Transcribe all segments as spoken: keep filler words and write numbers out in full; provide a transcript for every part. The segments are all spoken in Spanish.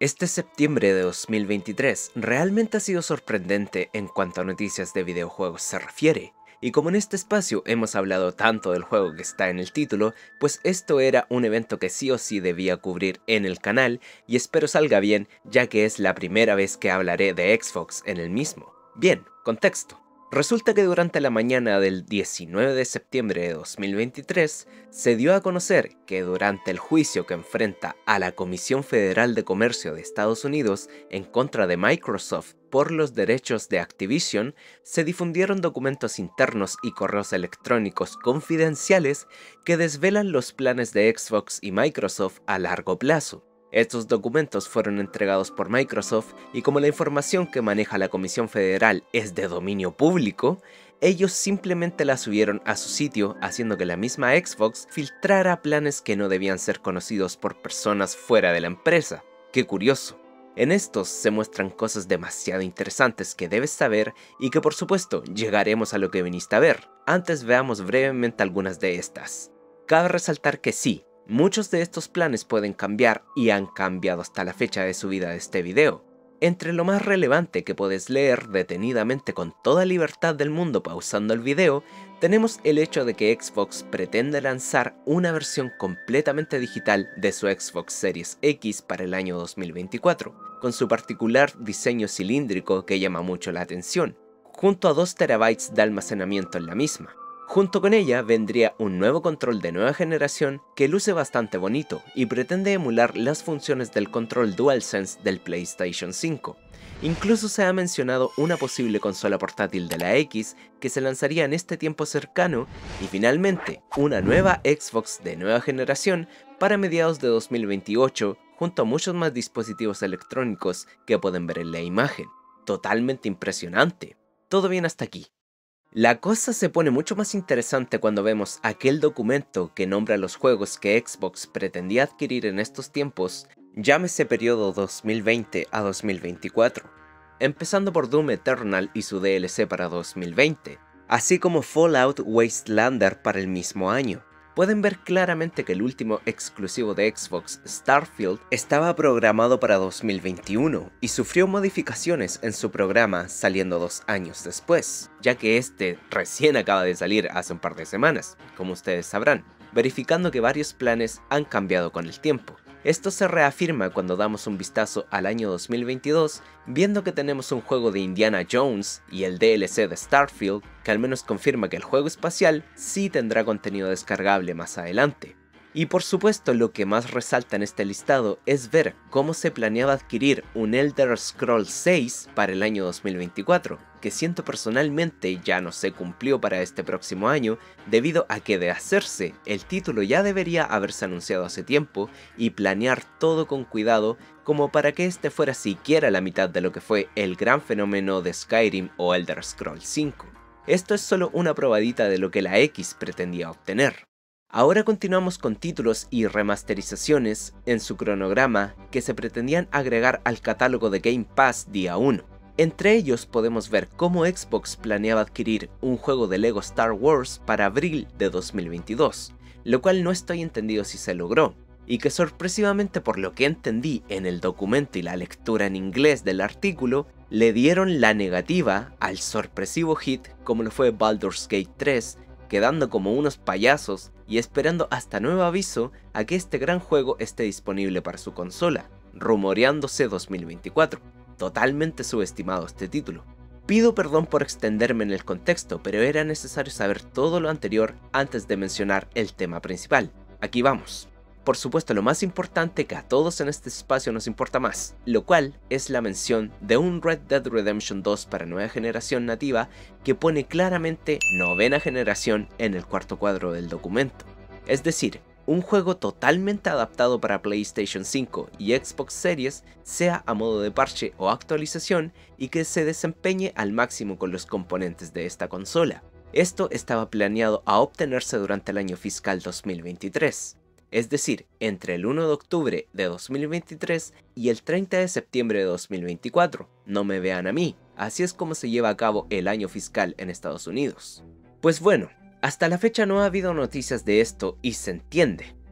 Este septiembre de dos mil veintitrés realmente ha sido sorprendente en cuanto a noticias de videojuegos se refiere, y como en este espacio hemos hablado tanto del juego que está en el título, pues esto era un evento que sí o sí debía cubrir en el canal, y espero salga bien ya que es la primera vez que hablaré de Xbox en el mismo. Bien, contexto. Resulta que durante la mañana del diecinueve de septiembre de dos mil veintitrés se dio a conocer que durante el juicio que enfrenta a la Comisión Federal de Comercio de Estados Unidos en contra de Microsoft por los derechos de Activision, se difundieron documentos internos y correos electrónicos confidenciales que desvelan los planes de Xbox y Microsoft a largo plazo. Estos documentos fueron entregados por Microsoft y como la información que maneja la Comisión Federal es de dominio público, ellos simplemente la subieron a su sitio haciendo que la misma Xbox filtrara planes que no debían ser conocidos por personas fuera de la empresa. ¡Qué curioso! En estos se muestran cosas demasiado interesantes que debes saber y que por supuesto llegaremos a lo que viniste a ver. Antes veamos brevemente algunas de estas. Cabe resaltar que sí, muchos de estos planes pueden cambiar y han cambiado hasta la fecha de subida de este video. Entre lo más relevante que puedes leer detenidamente con toda libertad del mundo pausando el video, tenemos el hecho de que Xbox pretende lanzar una versión completamente digital de su Xbox Series X para el año dos mil veinticuatro, con su particular diseño cilíndrico que llama mucho la atención, junto a dos terabytes de almacenamiento en la misma. Junto con ella vendría un nuevo control de nueva generación que luce bastante bonito y pretende emular las funciones del control DualSense del PlayStation cinco. Incluso se ha mencionado una posible consola portátil de la X que se lanzaría en este tiempo cercano y finalmente una nueva Xbox de nueva generación para mediados de dos mil veintiocho junto a muchos más dispositivos electrónicos que pueden ver en la imagen. Totalmente impresionante. Todo bien hasta aquí. La cosa se pone mucho más interesante cuando vemos aquel documento que nombra los juegos que Xbox pretendía adquirir en estos tiempos, llámese periodo dos mil veinte a dos mil veinticuatro, empezando por Doom Eternal y su D L C para dos mil veinte, así como Fallout Wastelander para el mismo año. Pueden ver claramente que el último exclusivo de Xbox, Starfield, estaba programado para dos mil veintiuno y sufrió modificaciones en su programa saliendo dos años después, ya que este recién acaba de salir hace un par de semanas, como ustedes sabrán, verificando que varios planes han cambiado con el tiempo. Esto se reafirma cuando damos un vistazo al año dos mil veintidós, viendo que tenemos un juego de Indiana Jones y el D L C de Starfield, que al menos confirma que el juego espacial sí tendrá contenido descargable más adelante. Y por supuesto lo que más resalta en este listado es ver cómo se planeaba adquirir un Elder Scrolls seis para el año dos mil veinticuatro, que siento personalmente ya no se cumplió para este próximo año debido a que de hacerse el título ya debería haberse anunciado hace tiempo y planear todo con cuidado como para que este fuera siquiera la mitad de lo que fue el gran fenómeno de Skyrim o Elder Scrolls cinco. Esto es solo una probadita de lo que la X pretendía obtener. Ahora continuamos con títulos y remasterizaciones en su cronograma que se pretendían agregar al catálogo de Game Pass día uno. Entre ellos podemos ver cómo Xbox planeaba adquirir un juego de Lego Star Wars para abril de dos mil veintidós, lo cual no estoy entendido si se logró, y que sorpresivamente por lo que entendí en el documento y la lectura en inglés del artículo, le dieron la negativa al sorpresivo hit como lo fue Baldur's Gate tres, quedando como unos payasos y esperando hasta nuevo aviso a que este gran juego esté disponible para su consola, rumoreándose dos mil veinticuatro. Totalmente subestimado este título. Pido perdón por extenderme en el contexto, pero era necesario saber todo lo anterior antes de mencionar el tema principal. Aquí vamos. Por supuesto, lo más importante que a todos en este espacio nos importa más, lo cual es la mención de un Red Dead Redemption dos para nueva generación nativa que pone claramente novena generación en el cuarto cuadro del documento. Es decir, un juego totalmente adaptado para PlayStation cinco y Xbox Series, sea a modo de parche o actualización, y que se desempeñe al máximo con los componentes de esta consola. Esto estaba planeado a obtenerse durante el año fiscal dos mil veintitrés. Es decir, entre el uno de octubre de dos mil veintitrés y el treinta de septiembre de dos mil veinticuatro. No me vean a mí, así es como se lleva a cabo el año fiscal en Estados Unidos. Pues bueno, hasta la fecha no ha habido noticias de esto y se entiende.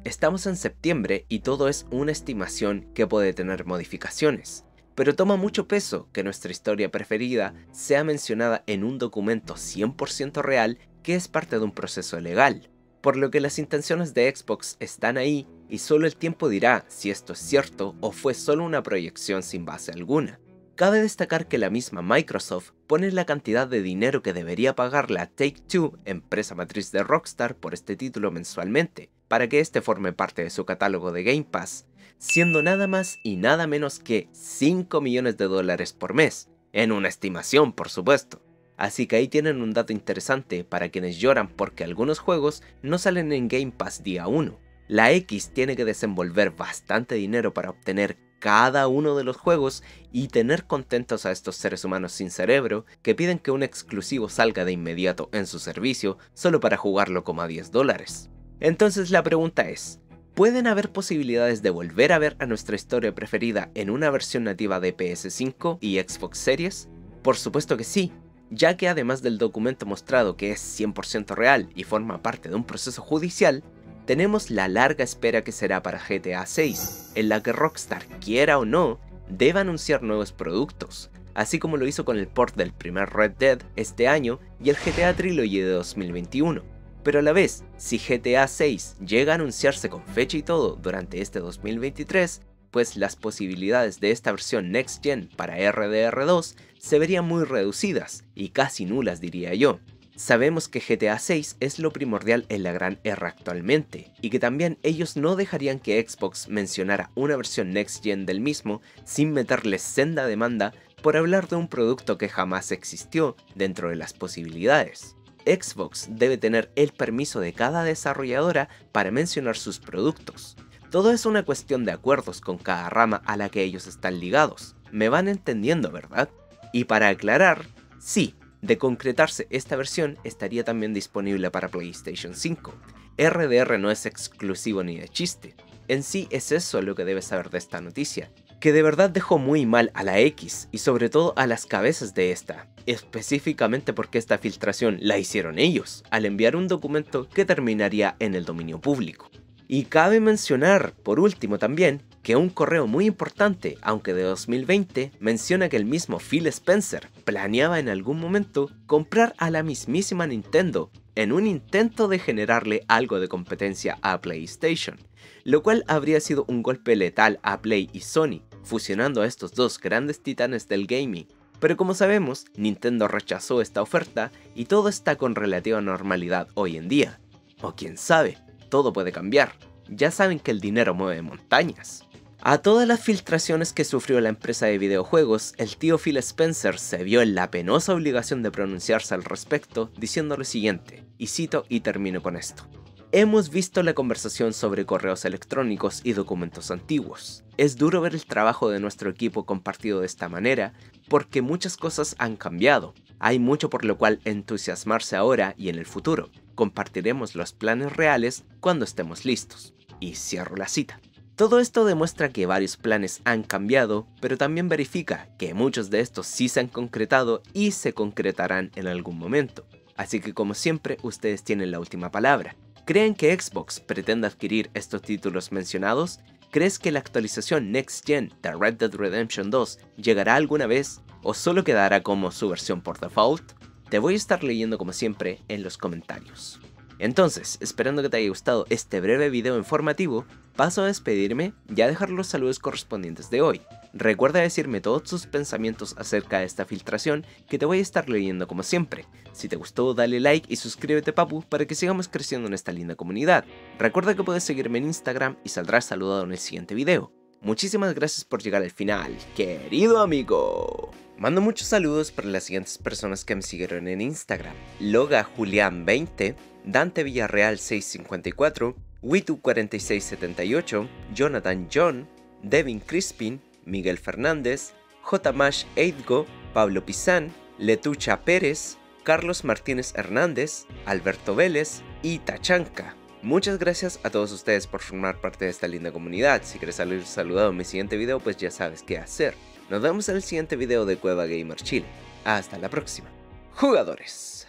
Estamos en septiembre y todo es una estimación que puede tener modificaciones, pero toma mucho peso que nuestra historia preferida sea mencionada en un documento cien por ciento real que es parte de un proceso legal, por lo que las intenciones de Xbox están ahí y solo el tiempo dirá si esto es cierto o fue solo una proyección sin base alguna. Cabe destacar que la misma Microsoft pone la cantidad de dinero que debería pagarle a Take-Two, empresa matriz de Rockstar, por este título mensualmente, para que este forme parte de su catálogo de Game Pass, siendo nada más y nada menos que cinco millones de dólares por mes, en una estimación por supuesto. Así que ahí tienen un dato interesante para quienes lloran porque algunos juegos no salen en Game Pass día uno. La X tiene que desenvolver bastante dinero para obtener cada uno de los juegos y tener contentos a estos seres humanos sin cerebro que piden que un exclusivo salga de inmediato en su servicio solo para jugarlo como a diez dólares. Entonces la pregunta es, ¿pueden haber posibilidades de volver a ver a nuestra historia preferida en una versión nativa de P S cinco y Xbox Series? Por supuesto que sí, ya que además del documento mostrado que es cien por ciento real y forma parte de un proceso judicial, tenemos la larga espera que será para G T A seis, en la que Rockstar, quiera o no, debe anunciar nuevos productos, así como lo hizo con el port del primer Red Dead este año y el G T A Trilogy de dos mil veintiuno. Pero a la vez, si G T A seis llega a anunciarse con fecha y todo durante este dos mil veintitrés, pues las posibilidades de esta versión Next Gen para R D R dos se verían muy reducidas, y casi nulas diría yo. Sabemos que G T A seis es lo primordial en la gran R actualmente, y que también ellos no dejarían que Xbox mencionara una versión Next Gen del mismo sin meterle senda demanda por hablar de un producto que jamás existió dentro de las posibilidades. Xbox debe tener el permiso de cada desarrolladora para mencionar sus productos. Todo es una cuestión de acuerdos con cada rama a la que ellos están ligados. Me van entendiendo, ¿verdad? Y para aclarar, sí, de concretarse esta versión estaría también disponible para PlayStation cinco. R D R no es exclusivo ni de chiste. En sí es eso lo que debes saber de esta noticia, que de verdad dejó muy mal a la X y sobre todo a las cabezas de esta, específicamente porque esta filtración la hicieron ellos, al enviar un documento que terminaría en el dominio público. Y cabe mencionar, por último también, que un correo muy importante, aunque de dos mil veinte, menciona que el mismo Phil Spencer planeaba en algún momento comprar a la mismísima Nintendo en un intento de generarle algo de competencia a PlayStation, lo cual habría sido un golpe letal a Play y Sony, fusionando a estos dos grandes titanes del gaming. Pero como sabemos, Nintendo rechazó esta oferta y todo está con relativa normalidad hoy en día. O quién sabe, todo puede cambiar. Ya saben que el dinero mueve montañas. A todas las filtraciones que sufrió la empresa de videojuegos, el tío Phil Spencer se vio en la penosa obligación de pronunciarse al respecto, diciendo lo siguiente, y cito y termino con esto. Hemos visto la conversación sobre correos electrónicos y documentos antiguos. Es duro ver el trabajo de nuestro equipo compartido de esta manera, porque muchas cosas han cambiado. Hay mucho por lo cual entusiasmarse ahora y en el futuro. Compartiremos los planes reales cuando estemos listos. Y cierro la cita. Todo esto demuestra que varios planes han cambiado, pero también verifica que muchos de estos sí se han concretado y se concretarán en algún momento. Así que como siempre, ustedes tienen la última palabra. ¿Creen que Xbox pretende adquirir estos títulos mencionados? ¿Crees que la actualización Next Gen de Red Dead Redemption dos llegará alguna vez o solo quedará como su versión por default? Te voy a estar leyendo como siempre en los comentarios. Entonces, esperando que te haya gustado este breve video informativo, paso a despedirme y a dejar los saludos correspondientes de hoy. Recuerda decirme todos tus pensamientos acerca de esta filtración que te voy a estar leyendo como siempre. Si te gustó, dale like y suscríbete papu para que sigamos creciendo en esta linda comunidad. Recuerda que puedes seguirme en Instagram y saldrás saludado en el siguiente video. Muchísimas gracias por llegar al final, querido amigo. Mando muchos saludos para las siguientes personas que me siguieron en Instagram: Loga Julián veinte, Dante Villarreal seiscientos cincuenta y cuatro, Witu cuarenta y seis setenta y ocho, Jonathan John, Devin Crispin, Miguel Fernández, Jmash Eidgo, Pablo Pizán, Letucha Pérez, Carlos Martínez Hernández, Alberto Vélez y Tachanka. Muchas gracias a todos ustedes por formar parte de esta linda comunidad. Si quieres salir saludado en mi siguiente video, pues ya sabes qué hacer. Nos vemos en el siguiente video de Cueva Gamer Chile. Hasta la próxima, jugadores.